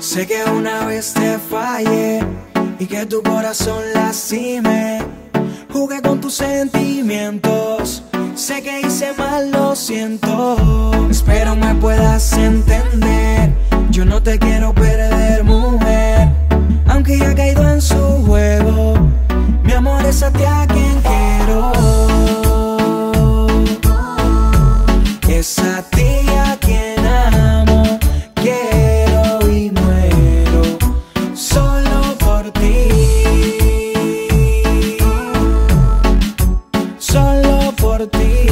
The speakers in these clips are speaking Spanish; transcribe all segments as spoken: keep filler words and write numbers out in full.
Sé que una vez te fallé y que tu corazón lastimé. Jugué con tus sentimientos, sé que hice mal, lo siento. Espero me puedas entender, yo no te quiero perder, mujer. Aunque ya he caído en su juego, mi amor es a ti a quien quiero. Es a ti a quien amo, quiero y muero solo por ti. Solo por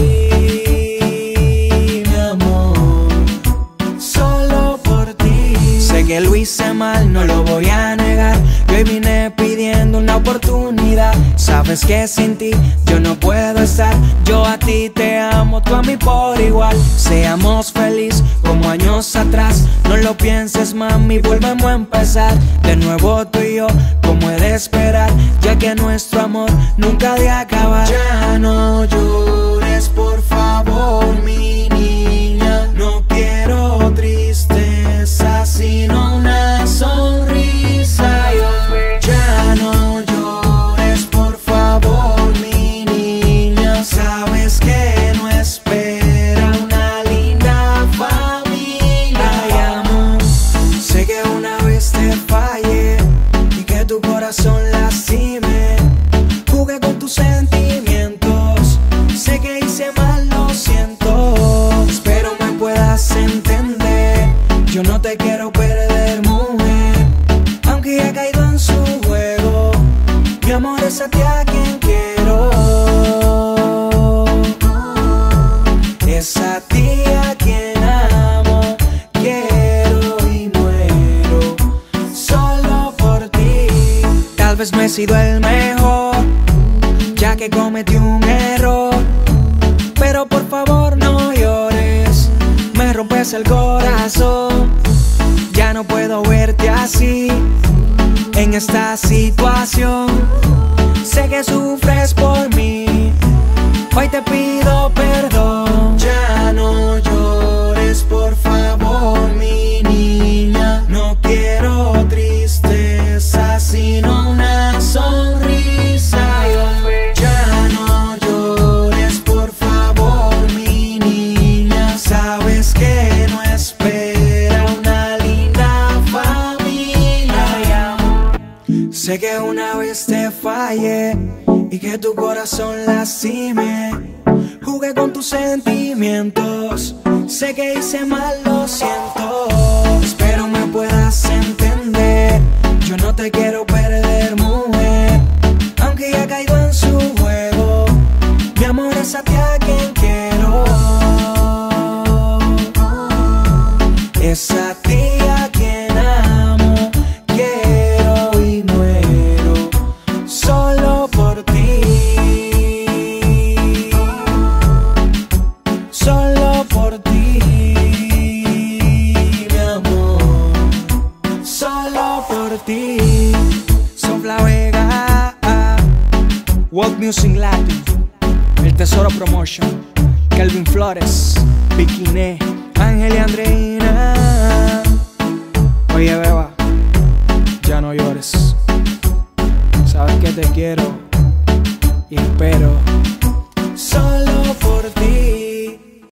ti, mi amor. Solo por ti. Sé que lo hice mal, no lo voy a negar. Yo hoy vine pidiendo una oportunidad. Sabes que sin ti yo no puedo estar. Yo a ti te amo, tú a mí por igual. Seamos felices como años atrás. No lo pienses, mami, volvemos a empezar de nuevo tú y yo, como he de esperar, ya que nuestro amor nunca ha de acabar. Ya no llores, por favor, mi niña. No quiero tristeza, sino una sonrisa. Ya no llores, por favor, mi niña. Sabes que no espera una linda familia. Ay, amor, sé que una vez te fallé y que tu corazón lastimé. Jugué con tus sentimientos, sé que hice mal, lo siento. Espero me puedas entender, yo no te quiero perder, mujer. Aunque ya he caído en su juego, mi amor es a ti a quien quiero. Es a ti a quien amo, quiero y muero solo por ti. Tal vez no he sido el mejor, ya que cometí un error, pero por favor no llores, me rompes el corazón. Ya no puedo verte así, en esta situación. Sé que sufres por mí, hoy te pido perdón. Ya no llores, por favor, mi niña. No quiero tristeza, sino una sonrisa. Ya no llores, por favor, mi niña. Sabes que no espera una linda familia. Sé que una vez te fallé y que tu corazón lastimé. Jugué con tus sentimientos, sé que hice mal, lo siento. Espero me puedas entender, yo no te quiero perder, mujer. Aunque ya he caído en su juego, mi amor es a ti a quien quiero. Es a ti a quien amo, quiero y muero solo por ti. Solo por ti, mi amor. Solo por ti. Sofla Vega, World Music Latin, El Tesoro Promotion, Kelvin Flores, Bikini, Ángel y Andreina. Oye, beba, ya no llores. Sabes que te quiero y espero